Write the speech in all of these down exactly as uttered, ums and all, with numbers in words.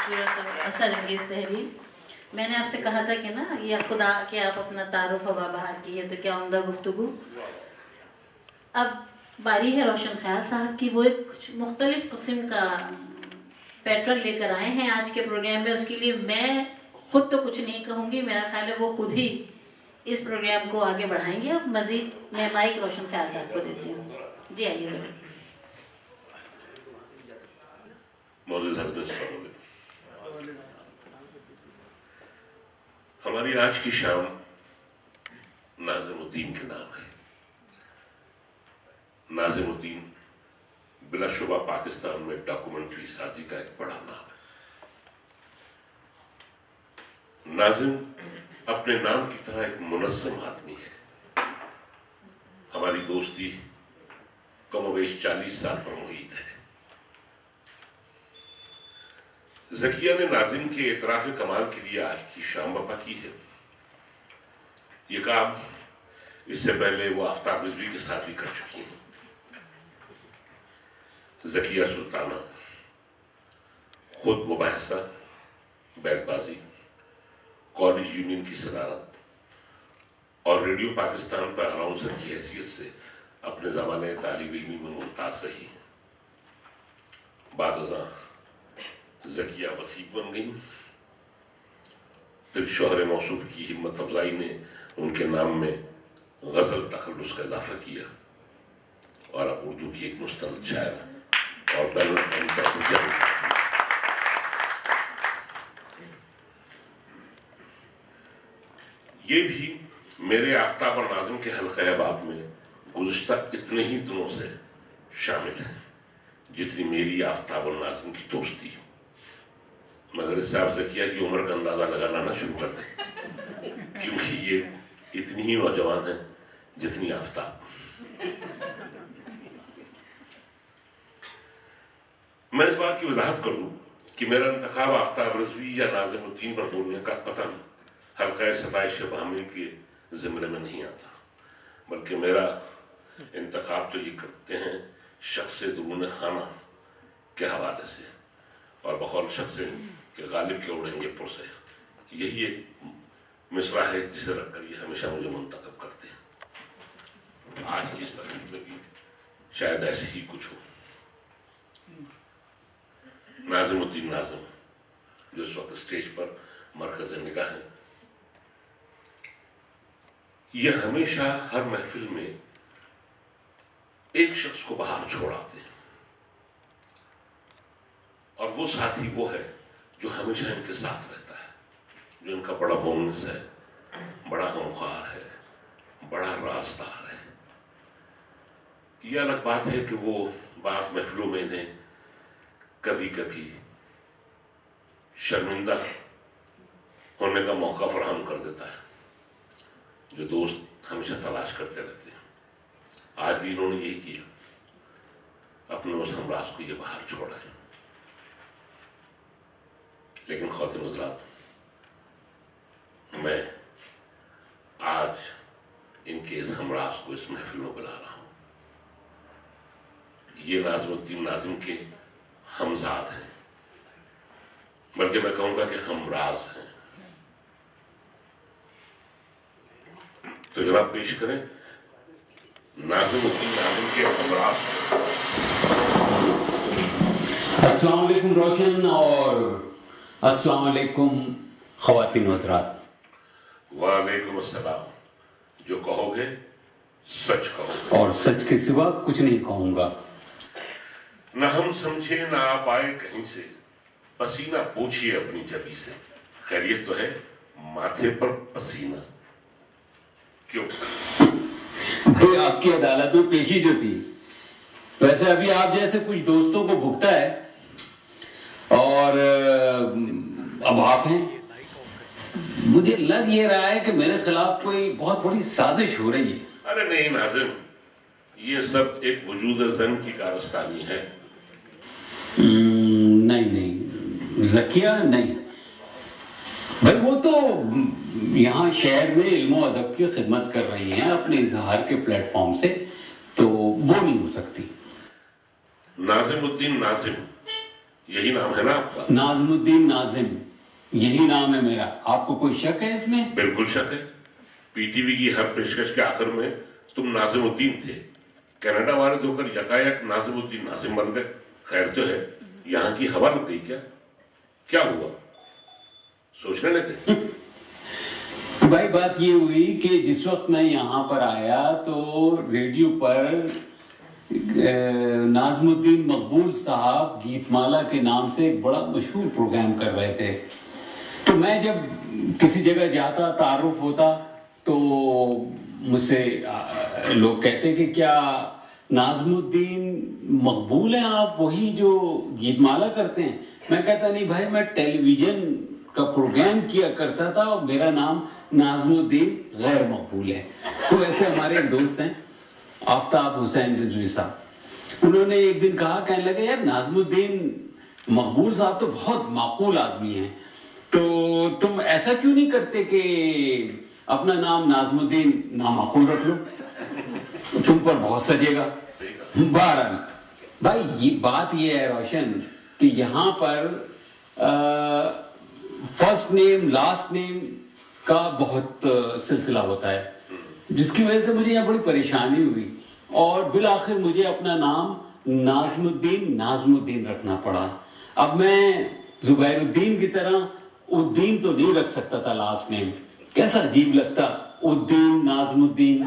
خوبصورت اور اثر انگیز تحریر. میں نے آپ سے کہا تھا کہ نا یا خدا کہ آپ اپنا تعارف ہوا بہار کی ہے تو کیا عمدہ گفتگو. اب باری ہے روشن خیال صاحب کی. وہ ایک کچھ مختلف قسم کا پیٹرن لے کر آئے ہیں آج کے پروگرام میں. اس کے لیے میں خود تو کچھ نہیں کہوں گی, میرا خیال ہے وہ خود ہی اس پروگرام کو آگے بڑھائیں گے. اب مزید میں مائک روشن خیال صاحب کو دیتی ہوں. جی آئیے ضرور. موجود حضرت السلام علیکم. ہماری آج کی شام ناظم الدین کے نام ہے. ناظم الدین بلا شبہ پاکستان میں ڈاکومنٹری سازی کا ایک بڑا نام ہے. ناظم اپنے نام کی طرح ایک منظم آدمی ہے. ہماری دوستی کم و بیش چالیس سال پر محیط ہے. ذکیہ نے ناظم کے اعتراف کمال کے لیے آج کی شام برپا کی ہے. یہ کام اس سے پہلے وہ آفتاب رضوی کے ساتھ بھی کر چکی ہیں. ذکیہ سلطانہ خود مباحثہ, بیت بازی, کالج یونین کی صدارت اور ریڈیو پاکستان پر اناؤنسر کی حیثیت سے اپنے زمانے طالب علمی میں ممتاز رہی ہیں. بعد ازاں ذکیہ وسیع بن گئی. پھر شوہر موصوف کی ہمت افزائی نے ان کے نام میں غزل تخلص کا اضافہ کیا اور اب اردو کی ایک مستند شاعر اور بین الاقوامی پر جنگ. یہ بھی میرے آفتاب اور ناظم کے حلقہ احباب میں گزشتہ اتنے ہی دنوں سے شامل ہیں جتنی میری آفتاب اور ناظم کی دوستی. مگر اس سے آپ ذکیہ کی عمر کا اندازہ لگانا نہ شروع کر دیں, کیونکہ یہ اتنی ہی نوجوان ہیں جتنی آفتاب. میں اس بات کی وضاحت کر دوں کہ میرا انتخاب آفتاب رضوی یا ناظم الدین پر بولنے کا قطعاً حلقہ ستائش بہامین کے زمرے میں نہیں آتا, بلکہ میرا انتخاب تو یہ کرتے ہیں شخص درون خانہ کے حوالے سے اور بقول شخص کہ غالب کے اڑیں گے پر سے. یہی ایک مصرع ہے جسے رکھ کر یہ ہمیشہ مجھے منتخب کرتے ہیں. آج کی اس تقریب میں بھی شاید ایسے ہی کچھ ہو. ناظم الدین ناظم جو اس وقت اسٹیج پر مرکز نگاہ ہیں, یہ ہمیشہ ہر محفل میں ایک شخص کو باہر چھوڑ آتے ہیں, اور وہ ساتھی وہ ہے جو ہمیشہ ان کے ساتھ رہتا ہے, جو ان کا بڑا مونس ہے, بڑا غمخوار ہے, بڑا رازدار ہے. یہ الگ بات ہے کہ وہ بعض محفلوں میں انہیں کبھی کبھی شرمندہ ہونے کا موقع فراہم کر دیتا ہے, جو دوست ہمیشہ تلاش کرتے رہتے ہیں. آج بھی انہوں نے یہی کیا, اپنے اس ہمراز کو یہ باہر چھوڑا ہے. لیکن خواتین حضرات, میں آج ان کے اس ہمراز کو اس محفل میں بلا رہا ہوں. یہ ناظم الدین ناظم کے حمزاد ہیں, بلکہ میں کہوں گا کہ ہمراز ہیں. تو جناب پیش کریں ناظم الدین ناظم کے ہمراز. السلام علیکم روشن اور السلام علیکم خواتین حضرات. وعلیکم السلام. جو کہو گے سچ کہو. اور سچ کے سوا کچھ نہیں کہوں گا. نہ ہم سمجھے نہ آپ آئے کہیں سے, پسینہ پوچھئے اپنی جبی سے. خیریت تو ہے ماتھے پر پسینہ کیوں؟ بھئی آپ کی عدالت میں پیشی جو تھی, ویسے ابھی آپ جیسے کچھ دوستوں کو بھگتا ہے اور اب آپ ہیں. مجھے لگ یہ رہا ہے کہ میرے خلاف کوئی بہت بڑی سازش ہو رہی ہے. ارے نہیں ناظم, یہ سب ایک وجود زن کی کارستانی ہے. نہیں نہیں ذکیہ نہیں. بھائی وہ تو یہاں شہر میں علم و ادب کی خدمت کر رہی ہیں اپنے اظہار کے پلیٹ فارم سے, تو وہ نہیں ہو سکتی. ناظم الدین ناظم یہی نام ہے نا آپ کا؟ نازم الدین ناظم یہی نام ہے میرا. آپ کو کوئی شک ہے اس میں؟ بالکل شک ہے. پی ٹی وی کی ہر پیشکش کے آخر میں تم نازم الدین تھے. کینیڈا والد ہو کر یکایک نازم الدین ناظم بن گئے. خیر تو ہے، یہاں کی ہوا لگ گئی کیا؟ کیا ہوا؟ سوچنے لگے؟ بھائی بات یہ ہوئی کہ جس وقت میں یہاں پر آیا تو ریڈیو پر نازم الدین مقبول صاحب گیت مالا کے نام سے ایک بڑا مشہور پروگرام کر رہے تھے. تو میں جب کسی جگہ جاتا، تعارف ہوتا، تو مجھ سے لوگ کہتے کہ کیا نازم الدین مقبول ہیں آپ، وہی جو گیت مالا کرتے ہیں؟ میں کہتا نہیں بھائی، میں ٹیلی ویژن کا پروگرام کیا کرتا تھا اور میرا نام نازم الدین غیر مقبول ہے. تو ایسے ہمارے ایک دوست ہیں آفتاب حسین رضوی صاحب، انہوں نے ایک دن کہا، کہنے لگے یار نازم الدین مقبول صاحب تو بہت معقول آدمی ہیں، تو تم ایسا کیوں نہیں کرتے کہ اپنا نام نازم الدین نامعقول رکھ لو، تم پر بہت سجے گا. بہرحال بھائی یہ بات یہ ہے روشن کہ یہاں پر فرسٹ نیم لاسٹ نیم کا بہت سلسلہ ہوتا ہے، جس کی وجہ سے مجھے یہاں بڑی پریشانی ہوئی اور بالآخر مجھے اپنا نام نازم الدین نازم الدین رکھنا پڑا. اب میں زبیر الدین کی طرح الدین تو نہیں رکھ سکتا تھا لاسٹ نیم، کیسا عجیب لگتا الدین نازم الدین.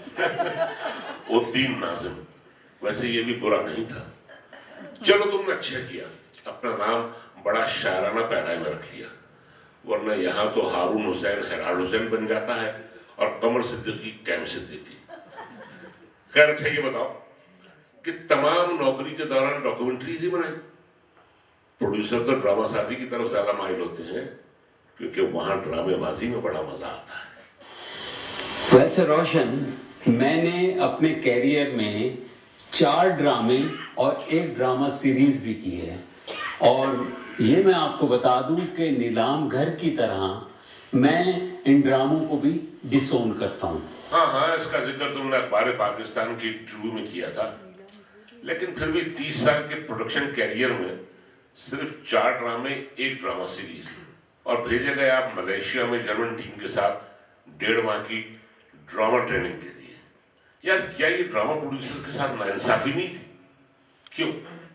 الدین ناظم ویسے یہ بھی برا نہیں تھا. چلو تم نے اچھا کیا، اپنا نام بڑا شاعرانہ پیرائے میں رکھ لیا، ورنہ یہاں تو ہارون حسین ہیرالڈ حسین بن جاتا ہے اور قمر صدیقی کیم صدیقی. خیر اچھا یہ بتاؤ کہ تمام نوکری کے دوران ڈاکومنٹریز ہی بنائی؟ پروڈیوسر تو ڈرامہ سازی کی طرف زیادہ مائل ہوتے ہیں کیونکہ وہاں ڈرامے بازی میں بڑا مزہ آتا ہے. ویسے روشن، میں نے اپنے کیریئر میں چار ڈرامے اور ایک ڈرامہ سیریز بھی کی ہے، اور یہ میں آپ کو بتا دوں کہ نیلام گھر کی طرح میں ان ڈراموں کو بھی ڈس اون کرتا ہوں. ہاں ہاں اس کا ذکر تم نے اخبار پاکستان کی انٹرویو میں کیا تھا، لیکن پھر بھی تیس سال کے پروڈکشن کیریئر میں صرف چار ڈرامے ایک ڈرامہ سیریز، اور بھیجے گئے آپ ملیشیا میں جرمن ٹیم کے ساتھ ڈیڑھ ماہ کی ڈرامہ ٹریننگ کے لیے. یار کیا یہ ڈرامہ پروڈیوسر کے ساتھ ناانصافی نہیں تھی؟ کیوں؟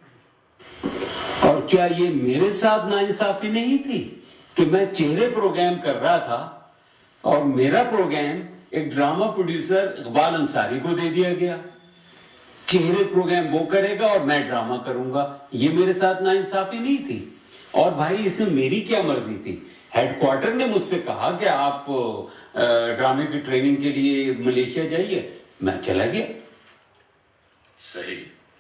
اور کیا یہ میرے ساتھ ناانصافی نہیں تھی کہ میں چہرے پروگرام کر رہا تھا اور میرا پروگرام ایک ڈرامہ پروڈیوسر اقبال انصاری کو دے دیا گیا؟ چہرے پروگرام وہ کرے گا اور میں ڈرامہ کروں گا، یہ میرے ساتھ ناانصافی نہیں تھی؟ اور بھائی اس میں میری کیا مرضی تھی؟ ہیڈ کوارٹر نے مجھ سے کہا کہ آپ ڈرامے کی ٹریننگ کے لیے ملیشیا جائیے، میں چلا گیا. صحیح.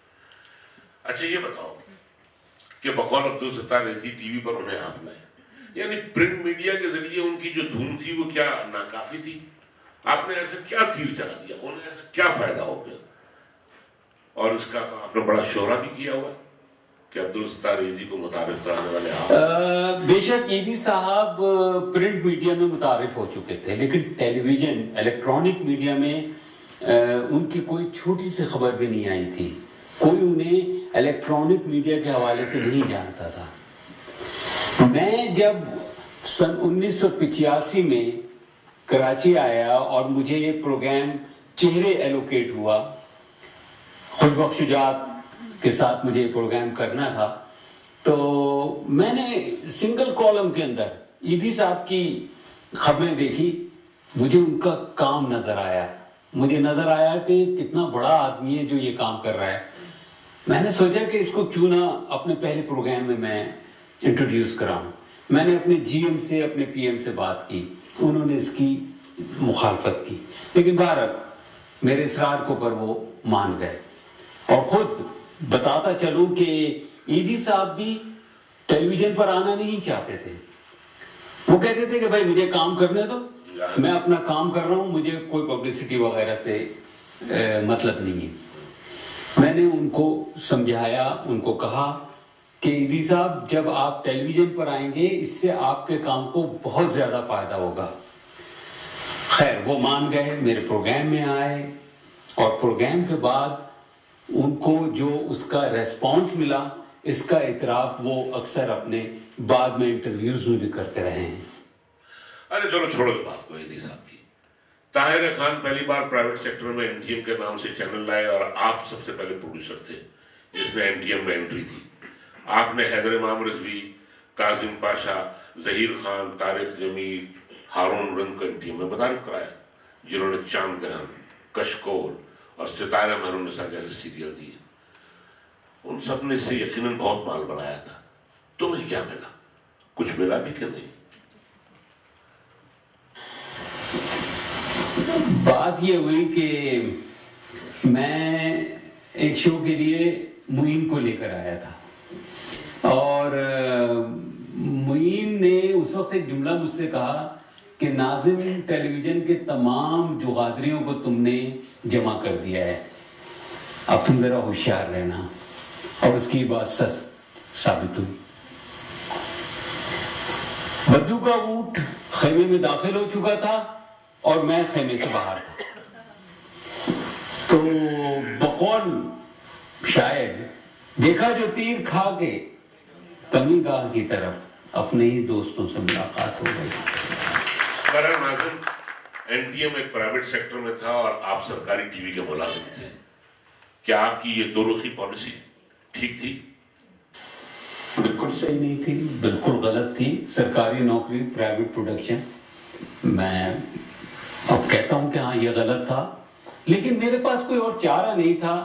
اچھا یہ بتاؤ کہ بقول عبدالستار ایسی ٹی وی پر انہیں آپ لائے، یعنی پرنٹ میڈیا کے ذریعے ان کی جو دھن تھی وہ کیا ناکافی تھی؟ آپ نے ایسا کیا تیر چلا دیا، انہیں ایسا کیا فائدہ ہو گیا؟ اور اس کا آپ نے بڑا شہرہ بھی کیا ہوا کہ عبدالستار ایزی کو متعارف کرانے والے آپ. بے شک ایزی صاحب پرنٹ میڈیا میں متعارف ہو چکے تھے، لیکن ٹیلی ویژن الیکٹرانک میڈیا میں ان کی کوئی چھوٹی سی خبر بھی نہیں آئی تھی، کوئی انہیں الیکٹرانک میڈیا کے حوالے سے نہیں جانتا تھا. میں جب سن انیس سو پچاسی میں کراچی آیا اور مجھے یہ پروگرام چہرے ایلوکیٹ ہوا، خوشبخش شجاعت کے ساتھ مجھے یہ پروگرام کرنا تھا، تو میں نے سنگل کالم کے اندر ایدی صاحب کی خبریں دیکھی، مجھے ان کا کام نظر آیا، مجھے نظر آیا کہ کتنا بڑا آدمی ہے جو یہ کام کر رہا ہے. میں نے سوچا کہ اس کو کیوں نہ اپنے پہلے پروگرام میں میں انٹروڈیوس کراؤں. میں نے اپنے جی ایم سے اپنے پی ایم سے بات کی، انہوں نے اس کی مخالفت کی، لیکن بہرحال میرے اصرار کو پر وہ مان گئے. اور خود بتاتا چلوں کہ ایدی صاحب بھی ٹیلی ویژن پر آنا نہیں چاہتے تھے، وہ کہتے تھے کہ بھائی مجھے کام کرنے دو، میں اپنا کام کر رہا ہوں، مجھے کوئی پبلسٹی وغیرہ سے مطلب نہیں ہے. میں نے ان کو سمجھایا، ان کو کہا کہ ایدی صاحب جب آپ ٹیلی ویژن پر آئیں گے اس سے آپ کے کام کو بہت زیادہ فائدہ ہوگا. خیر وہ مان گئے، میرے پروگرام میں آئے، اور پروگرام کے بعد ان کو جو اس کا ریسپانس ملا اس کا اعتراف وہ اکثر اپنے بعد میں انٹرویوز میں بھی کرتے رہے ہیں. ارے چلو چھوڑو اس بات کو. ہیدی صاحب کی طاہر خان پہلی بار پرائیویٹ سیکٹر میں این ٹی ایم کے نام سے چینل لائے اور آپ سب سے پہلے پروڈیوسر تھے جس میں این ٹی ایم میں انٹری تھی. آپ نے حیدر امام رضوی, کاظم پاشا, ظہیر خان, طارق جمیل, ہارون رنگ کو این ٹی ایم میں متعارف کرایا جنہوں نے چاند گرہن, کشکول اور ستارہ مہر النساء جیسے سیریل دیے. ان سب نے اس سے یقیناً بہت مال بنایا تھا. تمہیں کیا ملا؟ کچھ ملا بھی کہ نہیں؟ بات یہ ہوئی کہ میں ایک شو کے لیے معین کو لے کر آیا تھا اور معین نے اس وقت ایک جملہ مجھ سے کہا کہ ناظم ٹیلی ویژن کے تمام جغادریوں کو تم نے جمع کر دیا ہے, اب تم ذرا ہوشیار رہنا. اور اس کی بات سچ ثابت ہوئی. بدو کا اونٹ خیمے میں داخل ہو چکا تھا اور میں خیمے سے باہر تھا. تو بقول شاید دیکھا جو تیر کھا کے کمی گاہ کی طرف اپنے ہی دوستوں سے ملاقات ہو گئی. برحال ناظم, این ٹی ایم ایک پرائیویٹ سیکٹر میں تھا اور آپ سرکاری ٹی وی کے ملازم تھے. کیا آپ کی یہ دو رخی پالیسی ٹھیک تھی؟ بالکل صحیح نہیں تھی, بالکل غلط تھی. سرکاری نوکری, پرائیویٹ پروڈکشن, میں اب کہتا ہوں کہ ہاں یہ غلط تھا, لیکن میرے پاس کوئی اور چارہ نہیں تھا.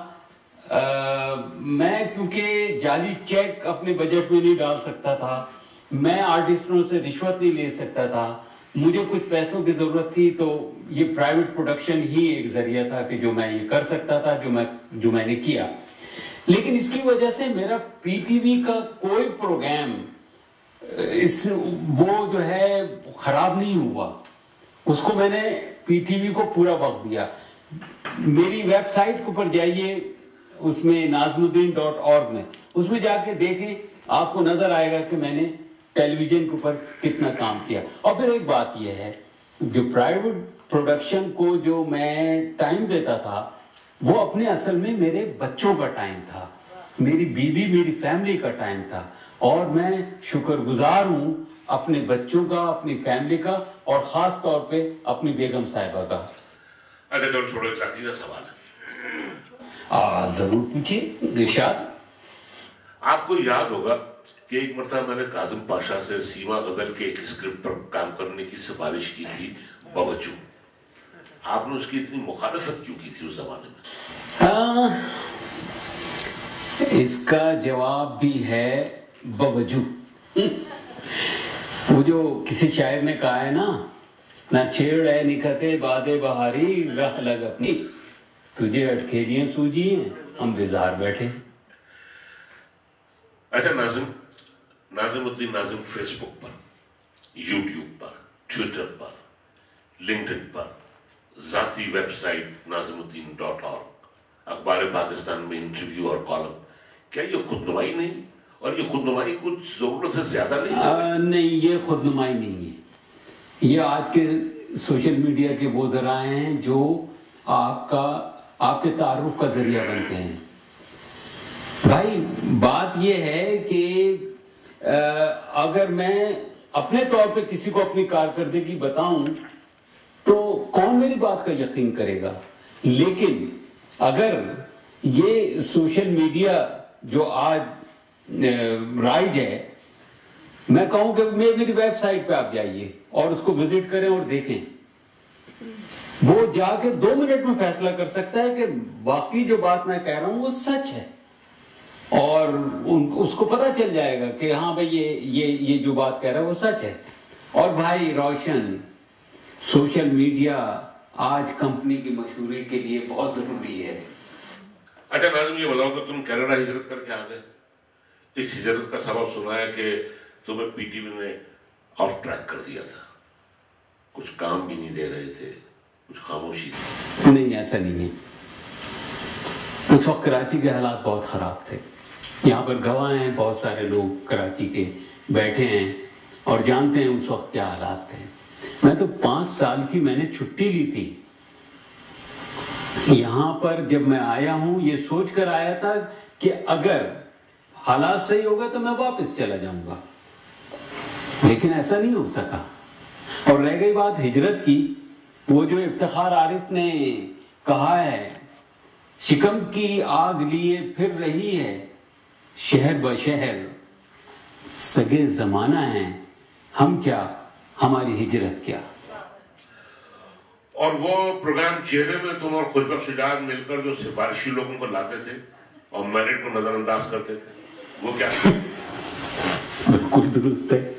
میں کیونکہ جعلی چیک اپنے بجٹ میں نہیں ڈال سکتا تھا, میں آرٹسٹوں سے رشوت نہیں لے سکتا تھا, مجھے کچھ پیسوں کی ضرورت تھی, تو یہ پرائیویٹ پروڈکشن ہی ایک ذریعہ تھا کہ جو میں یہ کر سکتا تھا, جو میں جو میں نے کیا. لیکن اس کی وجہ سے میرا پی ٹی وی کا کوئی پروگرام اس وہ جو ہے خراب نہیں ہوا. اس کو میں نے پی ٹی وی کو پورا وقت دیا. میری ویب سائٹ کے اوپر جائیے, اس میں نازم الدین ڈاٹ اورگ میں, اس میں جا کے دیکھیں, آپ کو نظر آئے گا کہ میں نے ٹیلی ویژن کے اوپر کتنا کام کیا. اور پھر ایک بات یہ ہے, جو پرائیویٹ پروڈکشن کو جو میں ٹائم دیتا تھا وہ اپنے اصل میں میرے بچوں کا ٹائم تھا, میری بیوی, میری فیملی کا ٹائم تھا. اور میں شکر گزار ہوں اپنے بچوں کا, اپنی فیملی کا, اور خاص طور پہ اپنی بیگم صاحبہ کا. اچھا چلو چھوڑو, ایک عقیدہ سوال ہے. ضرور پوچھیے ارشاد. آپ کو یاد ہوگا کہ ایک مرتبہ میں نے کاظم پاشا سے سیما غزل کے ایک اسکرپٹ پر کام کرنے کی سفارش کی تھی باوجود. آپ نے اس کی اتنی مخالفت کیوں کی تھی اس زمانے میں؟ اس کا جواب بھی ہے باوجود. وہ جو کسی شاعر نے کہا ہے نا, نہ چھیڑ ہے نکھتے بادے بہاری راہ لگ اپنی, تجھے اٹکھیلیاں سوجی ہیں ہم بیزار بیٹھے. اچھا ناظم, نازم الدین ناظم فیس بک پر, یوٹیوب پر, ٹویٹر پر, لنکڈن پر, ذاتی website Nazim Uddin dot org, اخبار پاکستان میں انٹرویو اور کالم, کیا یہ خود نمائی نہیں؟ اور یہ خود نمائی کچھ ضرورت سے زیادہ نہیں ہے؟ نہیں, یہ خود نمائی نہیں ہے. یہ آج کے سوشل میڈیا کے وہ ذرائع ہیں جو آپ کا آپ کے تعارف کا ذریعہ بنتے ہیں. بھائی بات یہ ہے کہ اگر میں اپنے طور پہ کسی کو اپنی کارکردگی بتاؤں تو کون میری بات کا یقین کرے گا. لیکن اگر یہ سوشل میڈیا جو آج رائج ہے, میں کہوں کہ میری ویب سائٹ پہ آپ جائیے اور اس کو وزٹ کریں اور دیکھیں, وہ جا کے دو منٹ میں فیصلہ کر سکتا ہے کہ واقعی جو بات میں کہہ رہا ہوں وہ سچ ہے, اور اس کو پتہ چل جائے گا کہ ہاں بھائی یہ یہ یہ جو بات کہہ رہا ہے وہ سچ ہے. اور بھائی روشن, سوشل میڈیا آج کمپنی کی مشہوری کے لیے بہت ضروری ہے. اچھا ناظم, یہ بتاؤ کہ تم کینیڈا ہجرت کر کے آ گئے, اس ہجرت کا سبب سنا ہے کہ تمہیں پی ٹی وی نے آف ٹریک کر دیا تھا, کچھ کام بھی نہیں دے رہے تھے, کچھ خاموشی تھی. نہیں, ایسا نہیں ہے. اس وقت کراچی کے حالات بہت خراب تھے. یہاں پر گواہ ہیں, بہت سارے لوگ کراچی کے بیٹھے ہیں اور جانتے ہیں اس وقت کیا حالات تھے. میں تو پانچ سال کی میں نے چھٹی لی تھی. یہاں پر جب میں آیا ہوں یہ سوچ کر آیا تھا کہ اگر حالات صحیح ہو گئے تو میں واپس چلا جاؤں گا، لیکن ایسا نہیں ہو سکا۔ اور رہ گئی بات ہجرت کی، وہ جو افتخار عارف نے کہا ہے شکم کی آگ لیے پھر رہی ہے شہر بشہر، سگے زمانہ ہیں ہم کیا ہماری ہجرت کیا۔ اور وہ پروگرام چہرے میں تم اور خوشبخش شجاعت مل کر جو سفارشی لوگوں کو لاتے تھے اور میرٹ کو نظر انداز کرتے تھے، وہ کیا تھا؟ بالکل درست ہے۔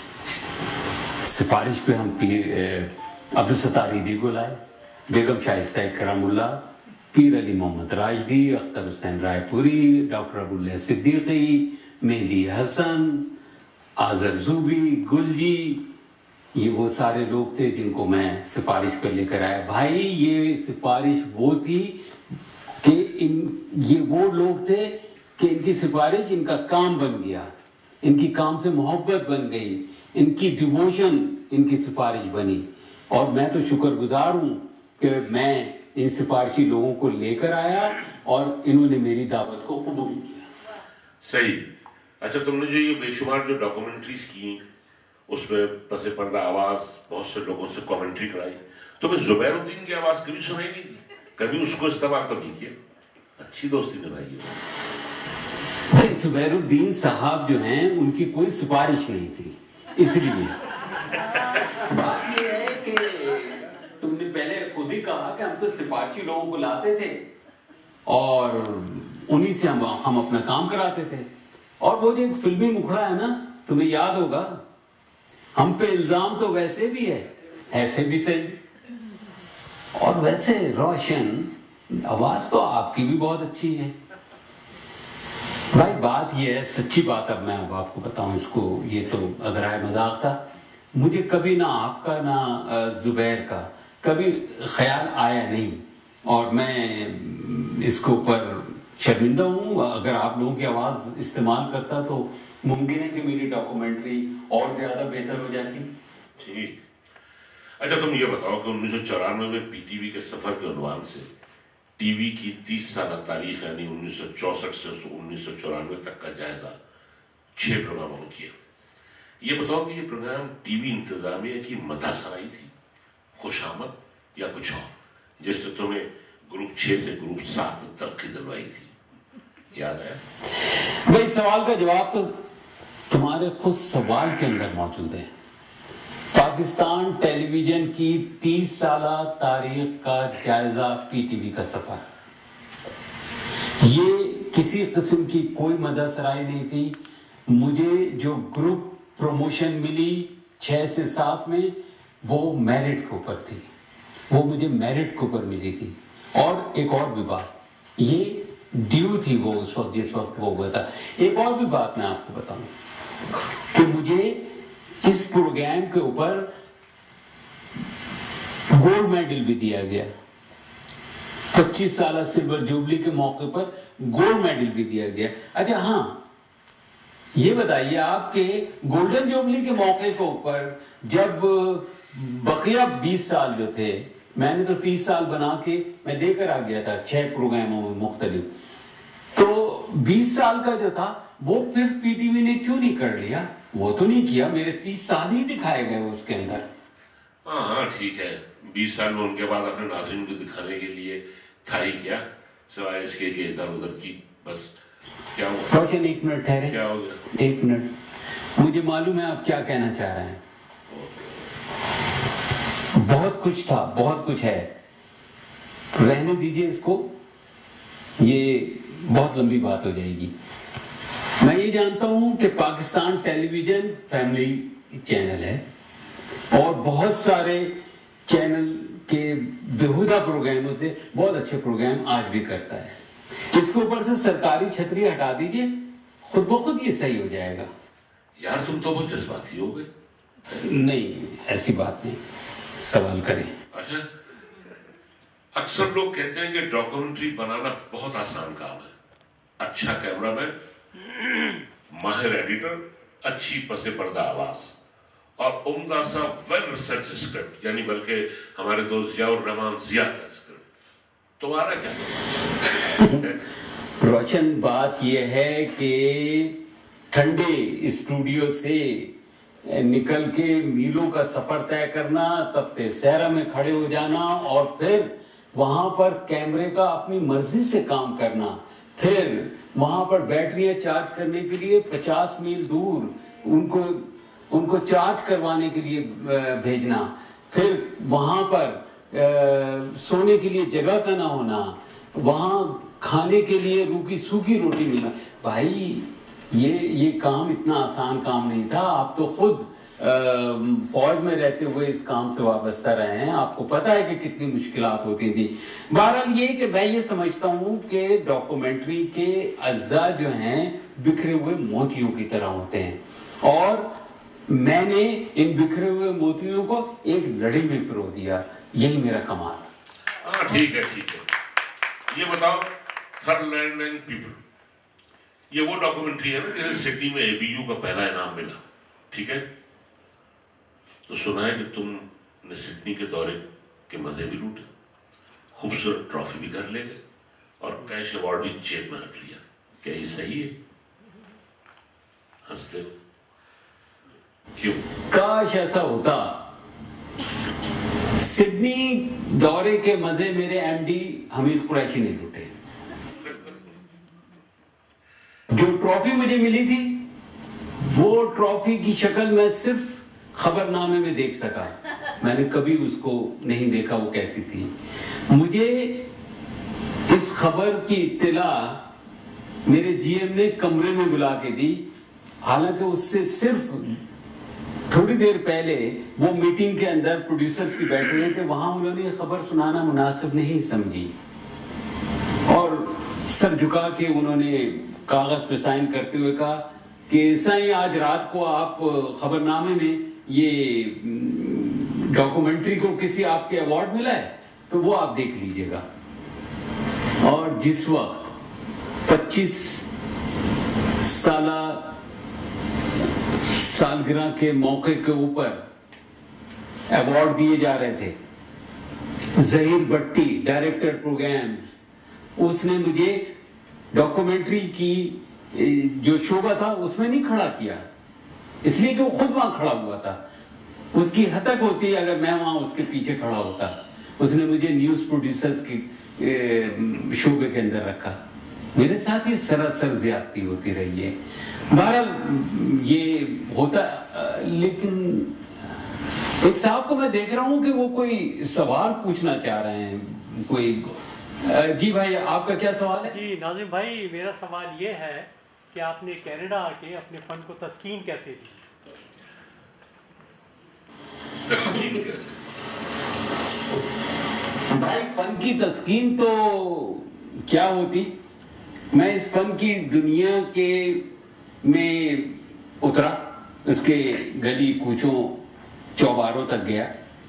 سفارش پہ ہم پیر عبدالستار عیدی کو لائے، بیگم شائستہ کرم اللہ، پیر علی محمد راشدی، اختر حسین رائے پوری، ڈاکٹر ابواللہ صدیقی، مہدی حسن، آذر زوبی، گل جی، یہ وہ سارے لوگ تھے جن کو میں سفارش پر لے کر آیا۔ بھائی یہ سفارش وہ تھی کہ ان یہ وہ لوگ تھے کہ ان کی سفارش ان کا کام بن گیا، ان کی کام سے محبت بن گئی، ان کی ڈیووشن ان کی سفارش بنی، اور میں تو شکر گزار ہوں کہ میں ان سفارشی لوگوں کو لے کر آیا اور انہوں نے میری دعوت کو قبول کیا۔ صحیح۔ اچھا، تم نے جو یہ بے شمار جو ڈاکومنٹریز کی اس میں پس پردہ آواز بہت سے لوگوں سے کامنٹری کرائی، تمہیں زبیر الدین کی آواز کبھی سنائی نہیں دی؟ کبھی اس کو استعمال تو نہیں کیا؟ اچھی دوستی نبھائی ہے۔ زبیر الدین صاحب جو ہیں ان کی کوئی سفارش نہیں تھی، اس لیے بات یہ ہے کہ تم نے پہلے خود ہی کہا کہ ہم تو سفارشی لوگوں کو لاتے تھے اور انہی سے ہم ہم اپنا کام کراتے تھے، اور وہ جو ایک فلمی مکھڑا ہے نا، تمہیں یاد ہوگا، ہم پہ الزام تو ویسے بھی ہے ایسے بھی صحیح۔ اور ویسے روشن آواز تو آپ کی بھی بہت اچھی ہے بھائی۔ بات یہ ہے، سچی بات اب میں اب آپ کو بتاؤں، اس کو یہ تو عذرائے مذاق تھا، مجھے کبھی نہ آپ کا نہ زبیر کا کبھی خیال آیا نہیں، اور میں اس کے اوپر شرمندہ ہوں۔ اگر آپ لوگوں کی آواز استعمال کرتا تو ممکن ہے کہ میری ڈاکومنٹری اور زیادہ بہتر ہو جاتی۔ ٹھیک۔ اچھا تم یہ بتاؤ کہ انیس سو چورانوے میں پی ٹی وی کے سفر کے عنوان سے ٹی وی کی تیس سالہ تاریخ یعنی انیس سو چونسٹھ سے انیس سو چورانوے تک کا جائزہ چھ پروگراموں میں کیا۔ یہ بتاؤ کہ یہ پروگرام ٹی وی انتظامیہ کی مدح سرائی تھی، خوش آمد، یا کچھ اور، جس سے تمہیں گروپ چھ سے گروپ سات میں ترقی دلوائی تھی؟ یاد ہے؟ بھائی سوال کا جواب تو تمہارے خود سوال کے اندر موجود ہے۔ پاکستان ٹیلی ویژن کی تیس سالہ تاریخ کا جائزہ پی ٹی وی کا سفر، یہ کسی قسم کی کوئی مدح سرائی نہیں تھی۔ مجھے جو گروپ پروموشن ملی چھ سے سات میں وہ میرٹ کے اوپر تھی، وہ مجھے میرٹ کے اوپر ملی تھی۔ اور ایک اور بھی بات، یہ ڈیو تھی وہ اس وقت جس وقت وہ ہوا تھا۔ ایک اور بھی بات میں آپ کو بتاؤں کہ مجھے اس پروگرام کے اوپر گولڈ میڈل بھی دیا گیا، پچیس سالہ سلور جوبلی کے موقع پر گولڈ میڈل بھی دیا گیا۔ اچھا ہاں، یہ بتائیے آپ کہ گولڈن جوبلی کے موقع کے اوپر جب بقیہ بیس سال جو تھے، میں نے تو تیس سال بنا کے میں دے کر آ گیا تھا چھ پروگراموں میں مختلف، تو بیس سال کا جو تھا وہ پھر پی ٹی وی نے کیوں نہیں کر لیا؟ وہ تو نہیں کیا، میرے تیس سال ہی دکھائے گئے اس کے اندر۔ ہاں ہاں ٹھیک ہے، بیس سال میں ان کے بعد اپنے ناظرین کو دکھانے کے لیے تھا ہی کیا، سوائے اس کے کہ ادھر ادھر کی بس۔ کیا ہوا؟ روشن ایک منٹ ٹھہرے، کیا ہو گیا؟ ایک منٹ، مجھے معلوم ہے آپ کیا کہنا چاہ رہے ہیں۔ بہت کچھ تھا، بہت کچھ ہے، رہنے دیجئے اس کو، یہ بہت لمبی بات ہو جائے گی۔ میں یہ جانتا ہوں کہ Pakistan television family channel ہے اور بہت سارے چینل کے بیہودہ پروگراموں سے بہت اچھے پروگرام آج بھی کرتا ہے۔ اس کے اوپر سے سرکاری چھتری ہٹا دیجئے، خود بخود یہ صحیح ہو جائے گا۔ یار تم تو بہت جذباتی ہو گئے۔ نہیں ایسی بات نہیں، سوال کریں۔ اچھا، اکثر لوگ کہتے ہیں کہ ڈاکومنٹری بنانا بہت آسان کام ہے، اچھا کیمرہ مین، ماہر ایڈیٹر، اچھی پس پردہ آواز اور عمدہ سا ویل ریسرچ اسکرپٹ، یعنی بلکہ ہمارے دوست ضیاء الرحمان ضیاء کا اسکرپٹ۔ تمہارا کیا؟ روشن بات یہ ہے کہ ٹھنڈے اسٹوڈیو سے نکل کے میلوں کا سفر طے کرنا، تب تے صحرا میں کھڑے ہو جانا اور پھر وہاں پر کیمرے کا اپنی مرضی سے کام کرنا، پھر وہاں پر بیٹریاں چارج کرنے کے لیے پچاس میل دور ان کو ان کو چارج کروانے کے لیے بھیجنا، پھر وہاں پر سونے کے لیے جگہ کا نہ ہونا، وہاں کھانے کے لیے روکھی سوکھی روٹی ملنا. بھائی یہ یہ کام اتنا آسان کام نہیں تھا. آپ تو خود فوج میں رہتے ہوئے اس کام سے وابستہ رہے ہیں، آپ کو پتہ ہے کہ کتنی مشکلات ہوتی تھی. بہرحال یہ کہ میں یہ سمجھتا ہوں کہ ڈاکومنٹری کے اجزاء جو ہیں بکھرے ہوئے موتیوں کی طرح ہوتے ہیں، اور میں نے ان بکھرے ہوئے موتیوں کو ایک لڑی میں پرو دیا. یہی میرا کمال ہے. ہاں ٹھیک ہے ٹھیک ہے. یہ بتاؤ تھرڈ لینڈ اینڈ پیپل، یہ وہ ڈاکومنٹری ہے نا جیسے سڈنی میں اے بی یو کا پہلا انعام ملا، ٹھیک ہے؟ تو سنا ہے کہ تم نے سڈنی کے دورے کے مزے بھی لوٹے، خوبصورت ٹرافی بھی گھر لے گئے اور کیش ایوارڈ بھی جیب میں رکھ لیا. کیا یہ صحیح ہے؟ ہنستے ہو کیوں؟ کاش ایسا ہوتا. سڈنی دورے کے مزے میرے ایم ڈی حمید قریشی نے لوٹے. جو ٹرافی مجھے ملی تھی وہ ٹرافی کی شکل میں صرف خبر نامے میں دیکھ سکا، میں نے کبھی اس کو نہیں دیکھا وہ کیسی تھی. مجھے اس خبر کی اطلاع میرے جی ایم نے کمرے میں بلا کے دی، حالانکہ اس سے صرف تھوڑی دیر پہلے وہ میٹنگ کے اندر پروڈیوسرز کی بیٹھے ہوئے تھے. وہاں انہوں نے یہ خبر سنانا مناسب نہیں سمجھی اور سر جھکا کے انہوں نے کاغذ پہ سائن کرتے ہوئے کہا کہ سائیں آج رات کو آپ خبر نامے میں یہ ڈاکومنٹری کو کسی آپ کے ایوارڈ ملا ہے تو وہ آپ دیکھ لیجئے گا. اور جس وقت پچیس سالہ سالگرہ کے موقع کے اوپر ایوارڈ دیے جا رہے تھے، ظہیر بٹی ڈائریکٹر پروگرامز، اس نے مجھے ڈاکومنٹری کی جو شعبہ تھا اس میں نہیں کھڑا کیا، اس لیے کہ وہ خود وہاں کھڑا ہوا تھا. اس کی حتک ہوتی اگر میں وہاں اس کے پیچھے کھڑا ہوتا. اس نے مجھے نیوز پروڈیوسرز کی شعبے کے اندر رکھا. میرے ساتھ یہ سراسر زیادتی ہوتی رہی ہے. بہرحال یہ ہوتا. لیکن ایک صاحب کو میں دیکھ رہا ہوں کہ وہ کوئی سوال پوچھنا چاہ رہے ہیں. کوئی جی بھائی آپ کا کیا سوال ہے؟ جی ناظم بھائی میرا سوال یہ ہے کہ آپ نے کینیڈا آ کے اپنے فن کو تسکین کیسے دی؟ تسکین کیسے؟ بھائی فن کی تسکین تو کیا ہوتی. میں اس فن کی دنیا کے میں اترا، اس کے گلی کوچوں چوباروں تک گیا.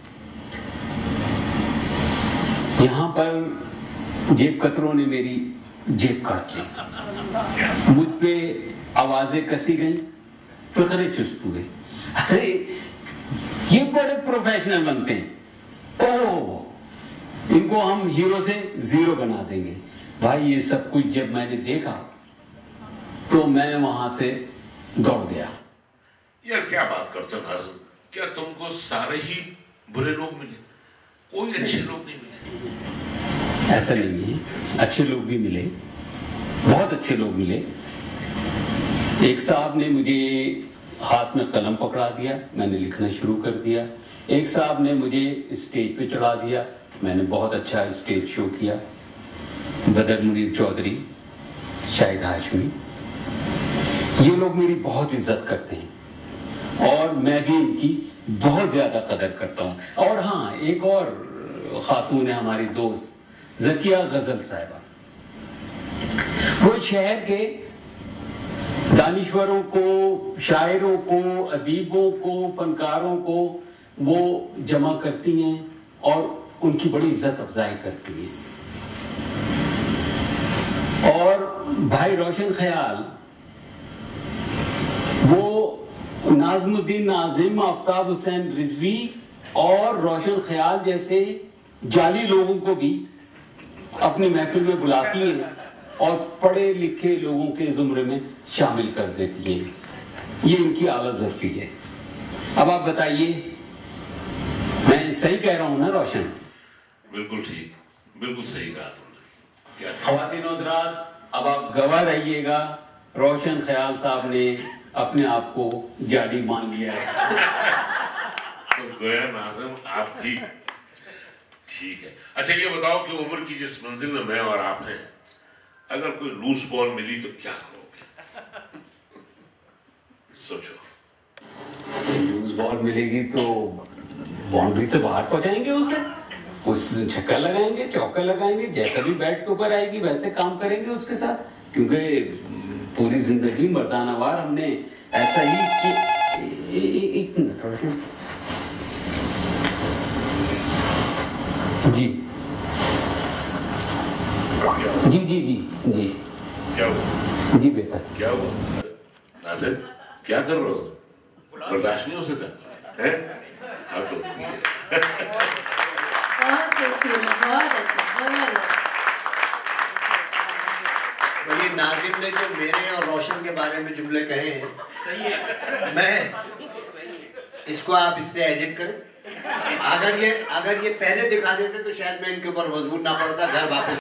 یہاں پر جیب کتروں نے میری جیب کاٹ لی، مجھ پہ آوازیں کسی گئیں، فقرے چست ہوئے. ارے یہ بڑے پروفیشنل بنتے ہیں، اوہ ان کو ہم ہیرو سے زیرو بنا دیں گے. بھائی یہ سب کچھ جب میں نے دیکھا تو میں وہاں سے دوڑ گیا. یار کیا بات کرتے ہو ناظم، کیا تم کو سارے ہی برے لوگ ملے، کوئی اچھے لوگ نہیں ملے؟ ایسا نہیں ہے، اچھے لوگ بھی ملے، بہت اچھے لوگ ملے. ایک صاحب نے مجھے ہاتھ میں قلم پکڑا دیا، میں نے لکھنا شروع کر دیا. ایک صاحب نے مجھے اسٹیج پہ چڑھا دیا، میں نے بہت اچھا اسٹیج شو کیا. بدر منیر چودھری، شاہد ہاشمی، یہ لوگ میری بہت عزت کرتے ہیں اور میں بھی ان کی بہت زیادہ قدر کرتا ہوں. اور ہاں ایک اور خاتون ہے ہماری دوست ذکیہ غزل صاحبہ، وہ شہر کے دانشوروں کو، شاعروں کو، ادیبوں کو، فنکاروں کو وہ جمع کرتی ہیں اور ان کی بڑی عزت افزائی کرتی ہیں. اور بھائی روشن خیال، وہ نازم الدین ناظم، آفتاب حسین رضوی اور روشن خیال جیسے جعلی لوگوں کو بھی اپنی محفل میں بلاتی ہیں اور پڑھے لکھے لوگوں کے زمرے میں شامل کر دیتی ہیں. یہ ان کی اعلیٰ ظرفی ہے. اب آپ بتائیے میں صحیح کہہ رہا ہوں نا روشن؟ بالکل ٹھیک, بالکل صحیح کہا تم نے. خواتین و حضرات اب آپ گواہ رہیے گا, روشن خیال صاحب نے اپنے آپ کو جالی مان لیا ہے. تو گویا ناظم آپ بھی ٹھیک ہے. اچھا یہ بتاؤ کہ عمر کی جس منزل میں میں اور آپ ہیں, اگر کوئی لوس بال ملی تو کیا کرو گے؟ سوچو. لوز بال ملے گی تو باؤنڈری سے باہر پہنچائیں گے اسے, اس چھکا لگائیں گے, چوکا لگائیں گے, جیسا بھی بیٹ کے اوپر آئے گی ویسے کام کریں گے اس کے ساتھ, کیونکہ پوری زندگی مردانہ وار ہم نے ایسا ہی کہ ایک منٹ روشن جی جی جی جی جی کیا ہوا جی بہتر. کیا ہوا ناظم, کیا کر رہے ہو؟ برداشت نہیں ہو سکا ہے؟ ہاں تو بہت خوشی ہے, بہت اچھا. یہ ناظم نے جو میرے اور روشن کے بارے میں جملے کہے ہیں, میں اس کو آپ اس سے ایڈٹ کریں. اگر یہ اگر یہ پہلے دکھا دیتے تو شاید میں ان کے اوپر مضبوط نہ پڑتا, گھر واپس